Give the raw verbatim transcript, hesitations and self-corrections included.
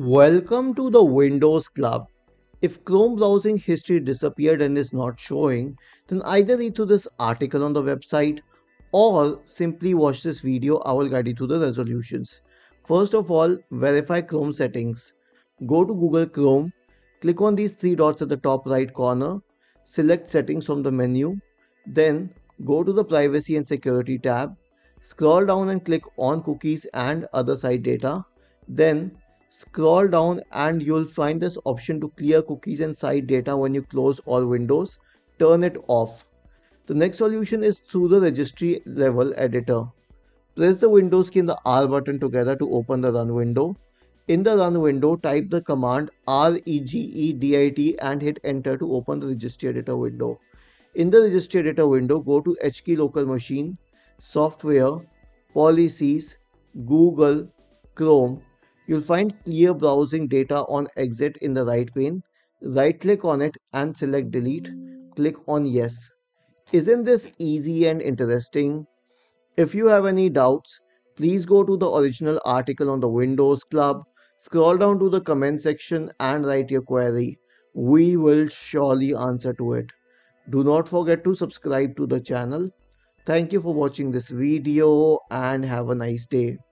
Welcome to the Windows Club. If Chrome browsing history disappeared and is not showing, then either read through this article on the website or simply watch this video. I will guide you through the resolutions. First of all, verify Chrome settings. Go to Google Chrome, click on these three dots at the top right corner, select settings from the menu, then go to the privacy and security tab, scroll down and click on cookies and other site data, then scroll down and you'll find this option to clear cookies and site data. When you close all windows, turn it off. The next solution is through the registry level editor. Press the Windows key and the R button together to open the run window. In the run window, type the command regedit and hit enter to open the registry editor window. In the registry editor window, go to H key local machine, software, policies, Google, Chrome. You'll find clear browsing data on exit in the right pane. Right click on it and select delete. Click on yes. Isn't this easy and interesting? If you have any doubts, please go to the original article on the Windows Club, scroll down to the comment section and write your query. We will surely answer to it. Do not forget to subscribe to the channel. Thank you for watching this video and have a nice day.